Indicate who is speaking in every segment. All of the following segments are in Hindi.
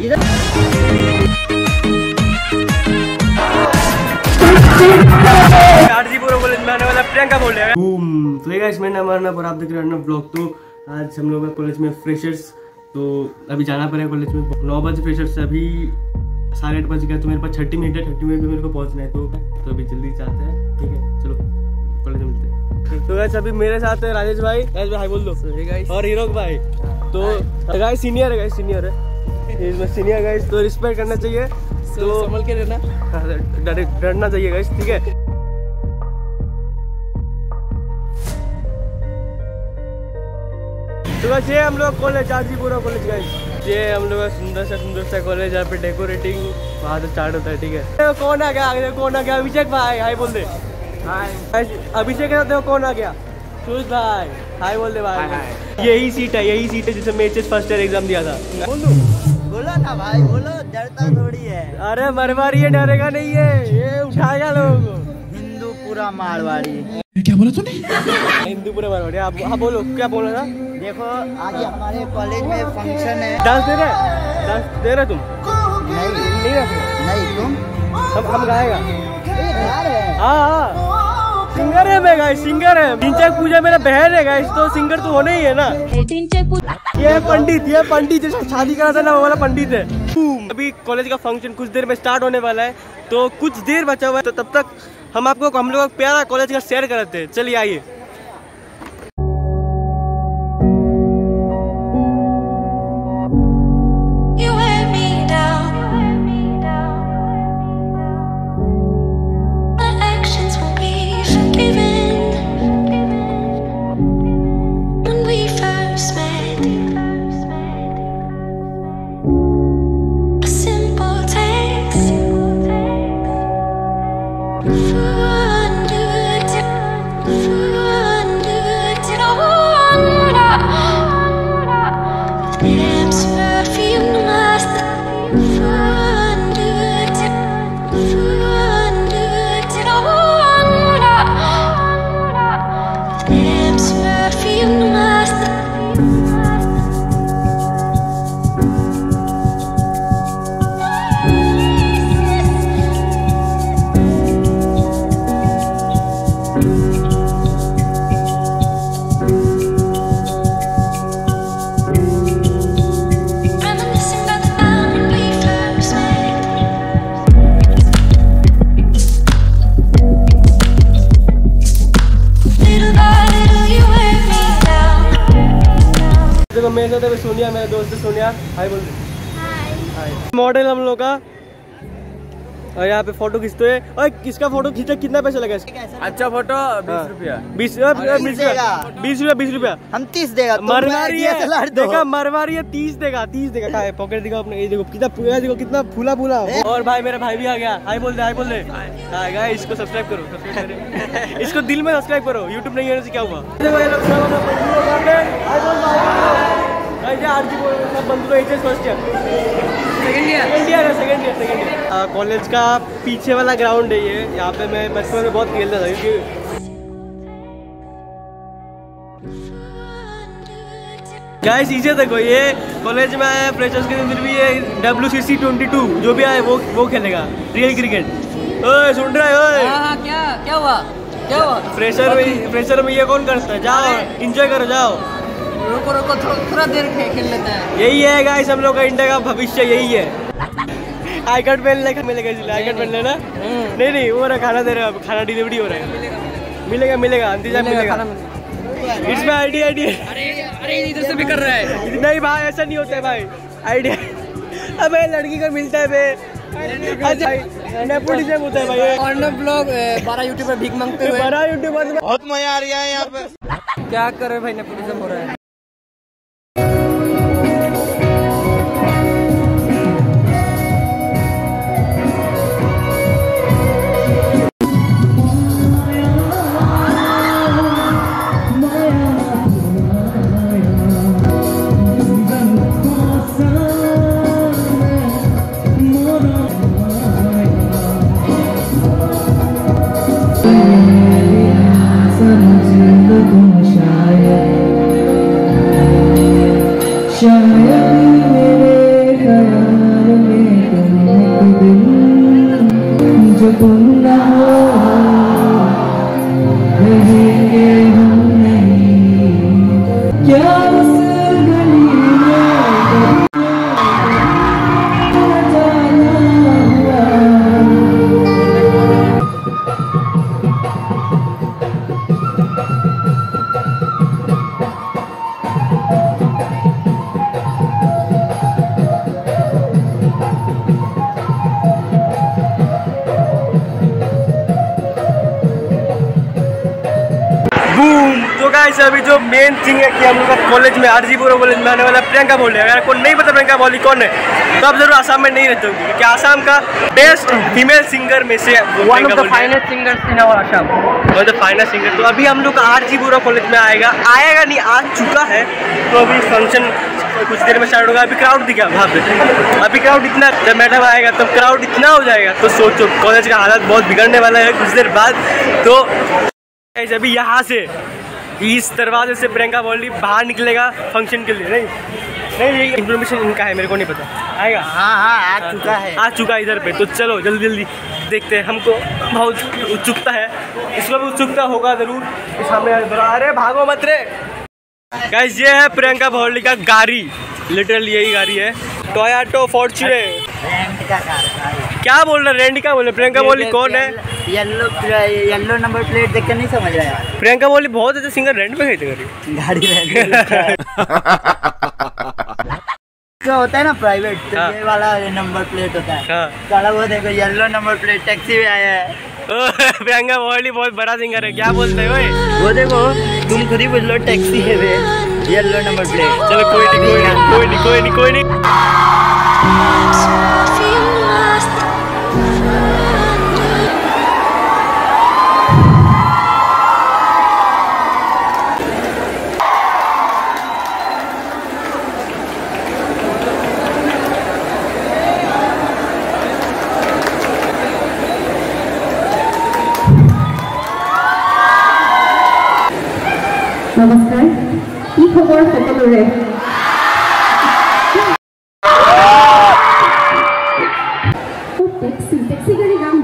Speaker 1: आरजीपुर कॉलेज में आने वाला प्रियंका बोल रहा है। तो ये गाइस मेरा नाम अर्नब और आप देख रहे हैं अर्नब ब्लॉग। तो आज हम लोग कॉलेज में फ्रेशर्स, तो अभी जाना पड़ेगा कॉलेज में 9 बजे फ्रेशर्स से। अभी 8:30 बज गया, तो मेरे पास 30 मिनट है, 30 मिनट में मेरे को पहुंचना है। तो अभी जल्दी चाहते हैं, ठीक है चलो कॉलेज में मिलते हैं। तो गाइस अभी मेरे साथ है राजेश भाई हाई बोल दो, और हीरोक भाई। तो गाइस सीनियर है, गाइस सीनियर है, सीनियर गाइस, तो रिस्पेक्ट करना चाहिए, तो संभल के रहना, डरना चाहिए गाइस, ठीक है। तो बस ये हम लोग कॉलेज आरजीपुर कॉलेज गाइस, ये हम लोग सुंदर सा कॉलेज, यहाँ पे डेकोरेटिंग वहाँ से स्टार्ट होता है, ठीक है। कौन आ गया, कौन आ गया? अभिषेक भाई हाय बोल दे। अभिषेक के साथ कौन आ गया? सुज भाई हाय बोल दे भाई। यही सीट है जिसमें मैं एचएस फर्स्ट ईयर एग्जाम दिया था।
Speaker 2: बोलो ना भाई, बोलो, डरता थोड़ी है।
Speaker 1: अरे मरवारी है, डरेगा नहीं है, ये उठाएगा लोगों को।
Speaker 2: हिंदू पूरा मारवाड़ी।
Speaker 1: क्या बोला तूने? हिंदू पूरा मारवाड़ी। आप बोलो, क्या बोला था?
Speaker 2: देखो आज हमारे कॉलेज में फंक्शन है।
Speaker 1: डांस दे रहे तुम?
Speaker 2: नहीं तुम?
Speaker 1: हम गाएगा। हाँ सिंगर है मैं गाइस, सिंगर है। तीन पूजा मेरा बहन है गाइस, तो सिंगर तो होना ही है ना। ये पंडित जैसा शादी करा था ना, वो वाला पंडित है। अभी कॉलेज का फंक्शन कुछ देर में स्टार्ट होने वाला है, तो कुछ देर बचा हुआ है, तो तब तक हम लोग प्यारा कॉलेज का शेयर करते हैं। चलिए आइए। मेरे साथ सोनिया, मेरा दोस्त सोनिया हाय बोल दे। मॉडल हम लोग का, और यहाँ पे फोटो खींचते हैं। और किसका फोटो खींचा, कितना पैसा लगा इसका?
Speaker 3: अच्छा फोटो 20 रुपया।
Speaker 1: 20 रुपया
Speaker 2: हम 30 देगा।
Speaker 1: मरवारी है, देखा मरवारी है, 30 देगा। कहा है पॉकेट दिखाओ अपने, ये देखो कितना पूरा, देखो कितना फूला। और भाई मेरा भाई भी आ गया, हाय बोल दे। गाइस इसको सब्सक्राइब करो, इसको दिल में सब्सक्राइब करो। यूट्यूब नहीं होने से क्या हुआ? सब बंदूक HS first year, second year. College का पीछे वाला ग्राउंड है ये, यहाँ पे मैं बचपन में बहुत खेलता था। क्योंकि गाइस इसे देखो, ये कॉलेज में आया फ्रेशर्स के दिन भी ये WCC 22 जो भी आए वो खेलेगा रियल क्रिकेट। ओए सुन रहा है? ओए
Speaker 3: क्या हुआ?
Speaker 1: फ्रेशर में ये कौन करता है? जाओ एंजॉय करो, जाओ।
Speaker 3: रुको थोड़ा देर खेल लेते हैं।
Speaker 1: यही है गाइस हम लोग का इंडिया का भविष्य, यही है। आई कार्ड पहन लेगा, मिलेगा इसलिए आई कार्ड पहन लेना। नहीं वो रहा, खाना दे रहे हैं, खाना डिलीवरी हो रहा है। मिलेगा इंतजाम मिलेगा। इसमें आईडिया
Speaker 3: अरे इधर से भी कर रहा है।
Speaker 1: नहीं भाई ऐसा नहीं होता है भाई, आईडिया अबे लड़की को मिलता है बे। नेपोटिज्म होता है भाई।
Speaker 3: अर्नब ब्लॉग 12 यूट्यूबर भीख मांगते हुए,
Speaker 1: 12 यूट्यूबर
Speaker 2: बहुत मजा आ रहा है यहाँ पे।
Speaker 3: क्या करे भाई, नेपोटिज्म हो रहा है।
Speaker 4: शायद मेरे ख्याल
Speaker 1: गाइस अभी जो मेन थिंग है कि हम लोग का कॉलेज में RG बोरो कॉलेज में आने वाला प्रियंका बोले, अगर आपको नहीं पता प्रियंका बोली कौन है तो आप जरूर आसाम में नहीं रहते होंगे, क्योंकि आसाम का बेस्ट फीमेल सिंगर में से
Speaker 3: one of the finest singers in our Assam,
Speaker 1: one of the finest singer. तो अभी हम लोग का RG बोरो कॉलेज में आएगा नहीं, आ चुका है। तो अभी फंक्शन कुछ देर में स्टार्ट होगा। अभी क्राउड दिखा वहाँ पे, अभी क्राउड इतना, जब मैडम आएगा तब क्राउड इतना हो जाएगा तो सोचो कॉलेज का हालत बहुत बिगड़ने वाला है कुछ देर बाद। तो अभी यहाँ से इस दरवाजे से प्रियंका बोली बाहर निकलेगा फंक्शन के लिए। नहीं इन्फॉर्मेशन इनका है, मेरे को नहीं पता। आएगा?
Speaker 2: हाँ आ चुका है,
Speaker 1: आ चुका है इधर पे। तो चलो जल्दी जल्दी देखते हैं, हमको बहुत उत्सुकता है, इसको भी उत्सुकता होगा जरूर। सामने अरे भागो मत रे गाइस, ये है प्रियंका भोली का गाड़ी, लिटरली यही गाड़ी है, टोयोटा फॉर्च्यूनर। क्या बोल रहे रेंट क्या बोल रहे? प्रियंका बोली कौन है?
Speaker 2: येलो नंबर प्लेट देख कर नहीं समझ रहा यार।
Speaker 1: प्रियंका बोली बहुत अच्छे सिंगर रेंट पे खरीदे
Speaker 2: गाड़ी रेंट जो होता है ना प्राइवेट, तो ये वाला नंबर प्लेट होता है। साला वो देखो येलो नंबर प्लेट टैक्सी में आया है।
Speaker 1: प्रियंका बोली बहुत बड़ा सिंगर है, क्या बोलते हो?
Speaker 2: वो देखो तुम खुद ही बोल लो टैक्सी है वे, येलो नंबर प्लेट।
Speaker 1: चलो कोई नहीं।
Speaker 4: নমস্কাৰ, কি খবৰ সকলোৰে? টেক্সি গাড়ী গাম,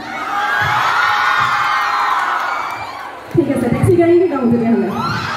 Speaker 4: ঠিক আছে টেক্সি গাড়ীকে গাম তেতিয়াহ'লে।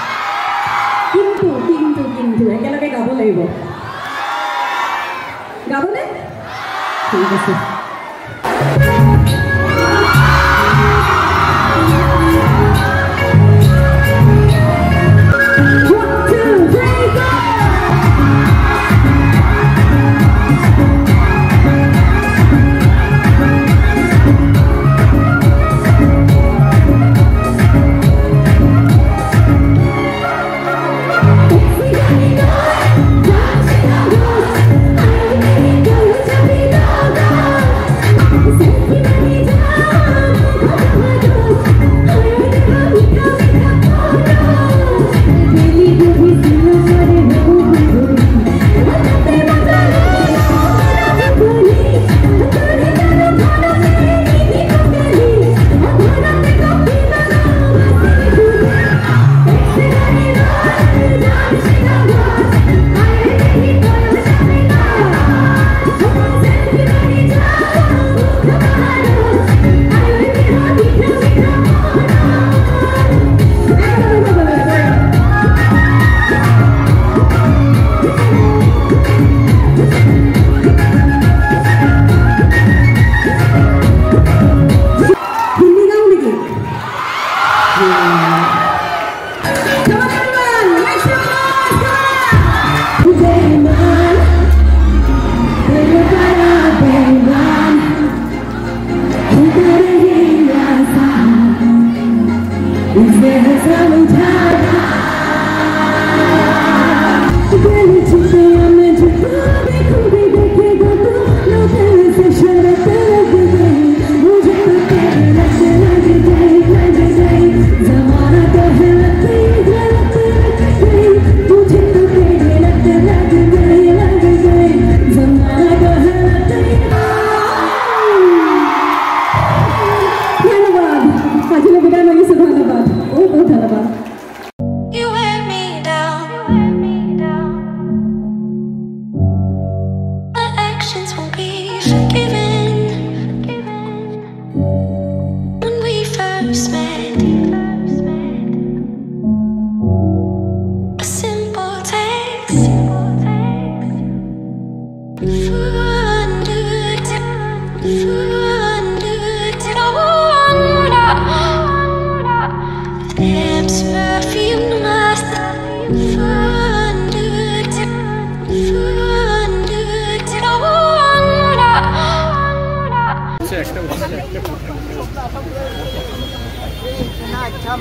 Speaker 4: কিন্তু একেলগে গাব লাগিব, গাবনে? ঠিক আছে। Thank you.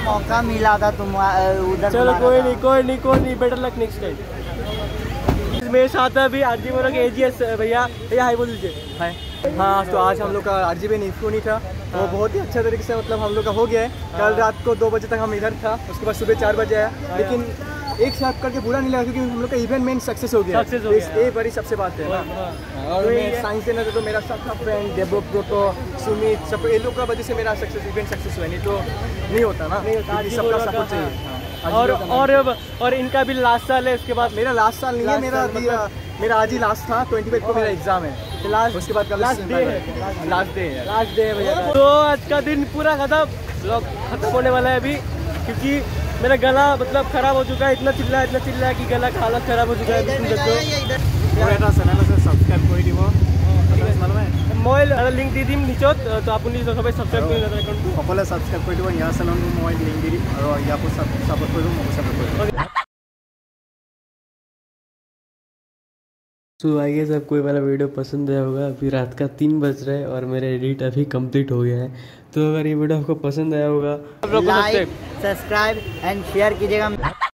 Speaker 2: मौका मिला था तुम उधर।
Speaker 1: चलो कोई नहीं, बेटर लक नेक्स्ट टाइम। मेरे साथ अभी आरजी बोरा के एजीएस भैया हाई बोल दीजिए।
Speaker 5: हाय। हाँ, तो आज हम लोग का आरजीबी नहीं था, वो बहुत ही अच्छा तरीके से मतलब हम लोग का हो गया है। कल रात को 2 बजे तक हम इधर था, उसके बाद सुबह 4 बजे आया, लेकिन एक साथ करके बुरा नहीं लगा क्योंकि हम लोग का इवेंट मेन सक्सेस हो गया। ये बड़ी सबसे बात है ना। और मैं साइंस देना तो मेरा सब फ्रेंड देवो प्रोटो सुमित सब ये लोग का वजह से मेरा इवेंट सक्सेस हुआ, नहीं तो नहीं होता ना, सबका सपोर्ट चाहिए।
Speaker 1: और इनका भी लास्ट साल है, उसके बाद
Speaker 5: मेरा लास्ट साल नहीं है, मेरा आज ही लास्ट था। 25 को मेरा एग्जाम है, उसके बाद लास्ट डे है भैया।
Speaker 1: तो आज का दिन पूरा खत्म होने वाला है अभी, क्योंकि मेरा गला मतलब खराब हो चुका है, इतना चिल्ला है कि गला का हालत खराब हो चुका है। मोबाइल लिंक दी दिम निचत, तो आपुनी सबै सब्सक्राइब কৰি নাথাকে একাউণ্টটো
Speaker 5: সকলে সাবস্ক্রাইব কৰি দিব। ইয়াৰ চেনেলটো মই লিংক দি দিম আৰু ইয়াকো সাপোৰ্ট কৰি দিব, মইও সাপোৰ্ট কৰি দিম।
Speaker 1: सो आई गेस आपको ये वाला वीडियो पसंद आया होगा। अभी रात का 3 बज रहा है और मेरा एडिट अभी कंप्लीट हो गया है। तो अगर ये वीडियो आपको पसंद आया होगा,
Speaker 2: लाइक, सब्सक्राइब एंड शेयर कीजिएगा।